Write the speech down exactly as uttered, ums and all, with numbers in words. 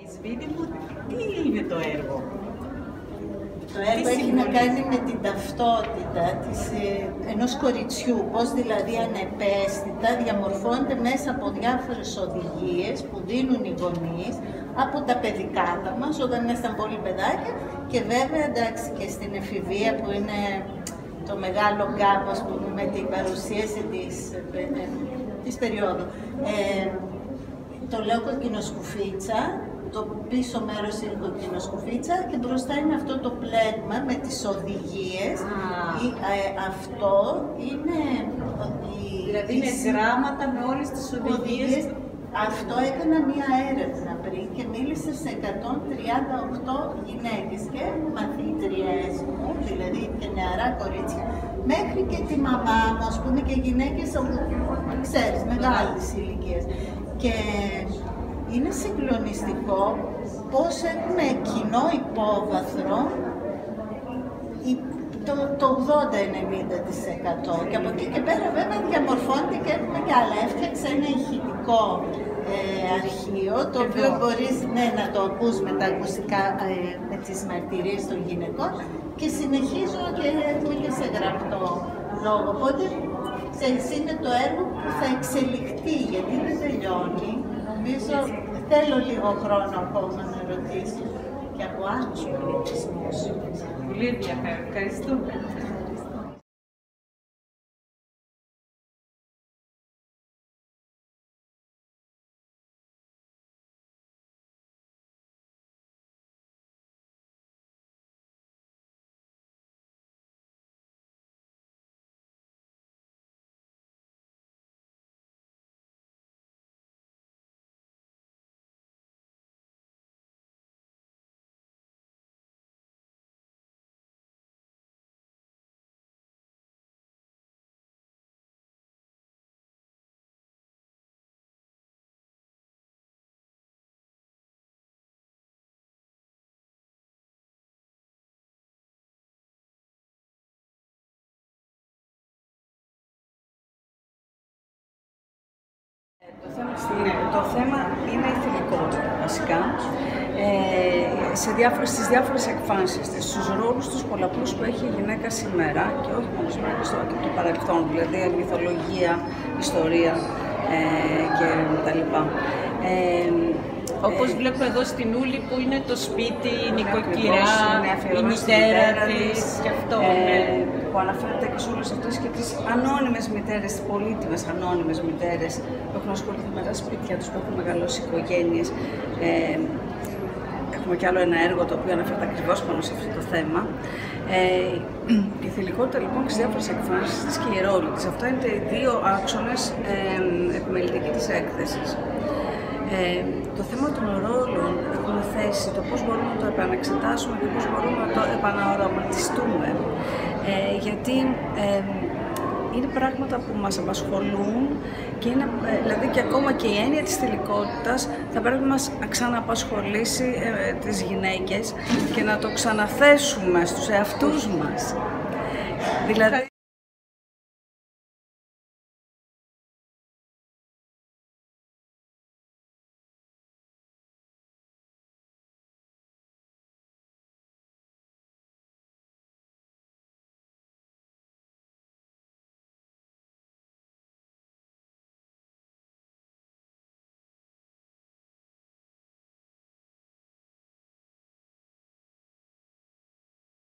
Σπίτι μου, τι είναι το έργο? Το έργο έχει να κάνει με την ταυτότητα της, ε, ενός κοριτσιού, πώς δηλαδή ανεπαίσθητα διαμορφώνεται μέσα από διάφορες οδηγίες που δίνουν οι γονείς από τα παιδικάτα μας όταν ήμασταν πολύ παιδάκια και βέβαια εντάξει και στην εφηβεία που είναι το μεγάλο γκάπ, ας πούμε, με την παρουσίαση της, ε, της περίοδου. Ε, το λέω κοκκινοσκουφίτσα. Το πίσω μέρος είναι κοκκινοσκουφίτσα και μπροστά είναι αυτό το πλέγμα με τις οδηγίες. Ah. Ή, ε, αυτό είναι... Η, δηλαδή είναι γράμματα με όλες τις οδηγίες. οδηγίες. Αυτό έκανα μία έρευνα πριν και μίλησα σε εκατόν τριάντα οκτώ γυναίκες και μαθήτριές μου, δηλαδή και νεαρά κορίτσια, μέχρι και τη μαμά μου, ας πούμε, και γυναίκες, ξέρεις, μεγάλης ηλικίας. Και είναι συγκλονιστικό πώς έχουμε κοινό υπόβαθρο το, το ογδόντα με ενενήντα τοις εκατό και από εκεί και πέρα βέβαια διαμορφώνεται και έχουμε και άλλα. Έφτιαξα ένα ηχητικό ε, αρχείο το οποίο μπορείς ναι, να το ακούς με τα ακουστικά, ε, με τις μαρτυρίες των γυναικών και συνεχίζω και έχουμε και σε γραπτό λόγο. Οπότε ξέρεις, είναι το έργο που θα εξελιχθεί γιατί δεν τελειώνει. Νομίζω θέλω λίγο χρόνο ακόμα να ρωτήσω και από άλλους πολιτισμούς. Πολύ ενδιαφέρον. Ευχαριστούμε. Το θέμα, το θέμα είναι η θηλυκότητα βασικά, ε, σε διάφορες, στις διάφορες εκφάνσεις της, στους ρόλους τους πολλαπλούς που έχει η γυναίκα σήμερα και όχι μόνο σήμερα και στο και το παρελθόν, δηλαδή μυθολογία, ιστορία ε, και τα λοιπά. Ε, Όπως ε, βλέπω εδώ στην Ούλη που είναι το σπίτι, η νοικοκυρά, η μητέρα της και αυτό. Ε, που αναφέρεται και σε όλες αυτές και τις ανώνυμες μητέρες, τις πολύτιμες ανώνυμες μητέρες που έχουν ασχοληθεί με τα σπίτια τους, που έχουν μεγαλώσει οικογένειες. Ε, έχουμε κι άλλο ένα έργο το οποίο αναφέρεται ακριβώς πάνω σε αυτό το θέμα. Ε, η θηλυκότητα λοιπόν και στις διάφορες εκφάνσεις της και η ρόλη της. Αυτά είναι οι δύο άξονες ε, επιμελητικοί της έκθεσης. Ε, το θέμα των ρόλων έχουμε θέσει, το πώς μπορούμε να το επαναξετάσουμε και πώς μπορούμε να το επαναοραματιστούμε. Ε, γιατί ε, είναι πράγματα που μας απασχολούν και είναι, ε, δηλαδή και ακόμα και η έννοια της θηλυκότητας θα πρέπει να μας ξαναπασχολήσει ε, τις γυναίκες και να το ξαναθέσουμε στους εαυτούς μας. Δηλαδή,